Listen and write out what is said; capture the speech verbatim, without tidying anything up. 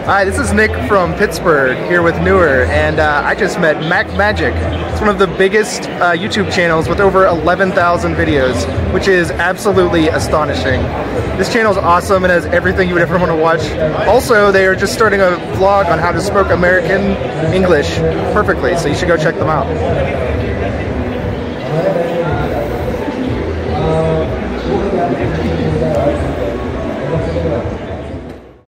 Hi, this is Nick from Pittsburgh here with Newer, and uh, I just met Mac Magic. It's one of the biggest uh, YouTube channels with over eleven thousand videos, which is absolutely astonishing. This channel is awesome and has everything you would ever want to watch. Also, they are just starting a vlog on how to spoke American English perfectly, so you should go check them out.